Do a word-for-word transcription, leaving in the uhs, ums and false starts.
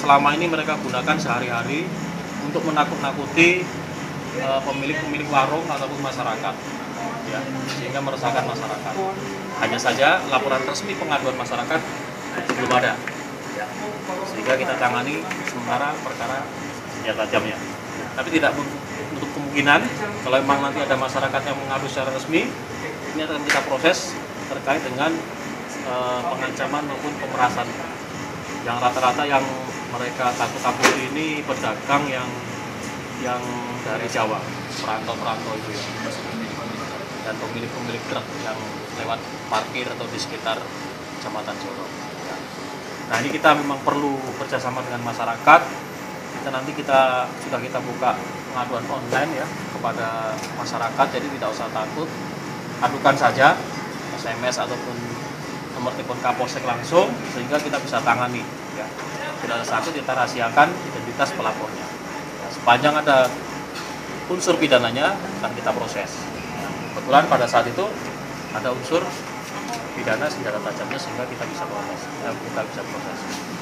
selama ini mereka gunakan sehari-hari untuk menakut-nakuti uh, pemilik-pemilik warung ataupun masyarakat, ya, sehingga meresahkan masyarakat. Hanya saja laporan resmi pengaduan masyarakat belum ada, ya, sehingga kita tangani sementara perkara senjata tajamnya. Tapi tidak menutup kemungkinan kalau memang nanti ada masyarakat yang mengadu secara resmi, ini akan kita proses terkait dengan uh, pengancaman maupun pemerasan. Yang rata-rata yang mereka takut-takuti ini pedagang yang yang dari Jawa, perantau-perantau itu ya, dan pemilik-pemilik truk yang lewat parkir atau di sekitar Kecamatan Joro. Nah, ini kita memang perlu kerjasama dengan masyarakat. Kita nanti kita sudah kita buka pengaduan online ya kepada masyarakat, jadi tidak usah takut, adukan saja S M S ataupun nomor telepon Kapolsek langsung, sehingga kita bisa tangani, ya. Tidak ada sakit, kita rahasiakan identitas pelapornya, ya, sepanjang ada unsur pidananya akan kita proses. Kebetulan pada saat itu ada unsur pidana senjata tajamnya, sehingga kita bisa proses, ya, kita bisa proses.